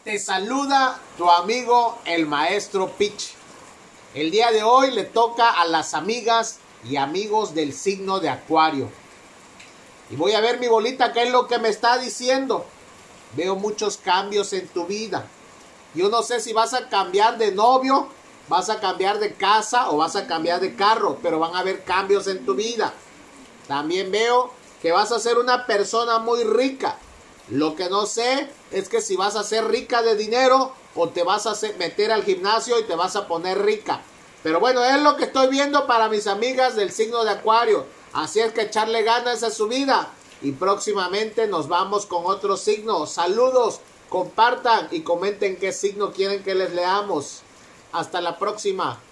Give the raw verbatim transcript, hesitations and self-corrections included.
Te saluda tu amigo el maestro Pitch. El día de hoy le toca a las amigas y amigos del signo de Acuario. Y voy a ver mi bolita qué es lo que me está diciendo. Veo muchos cambios en tu vida. Yo no sé si vas a cambiar de novio, vas a cambiar de casa o vas a cambiar de carro, pero van a haber cambios en tu vida. También veo que vas a ser una persona muy rica. Lo que no sé es que si vas a ser rica de dinero o te vas a hacer, meter al gimnasio y te vas a poner rica. Pero bueno, es lo que estoy viendo para mis amigas del signo de Acuario. Así es que echarle ganas a su vida. Y próximamente nos vamos con otro signo. Saludos, compartan y comenten qué signo quieren que les leamos. Hasta la próxima.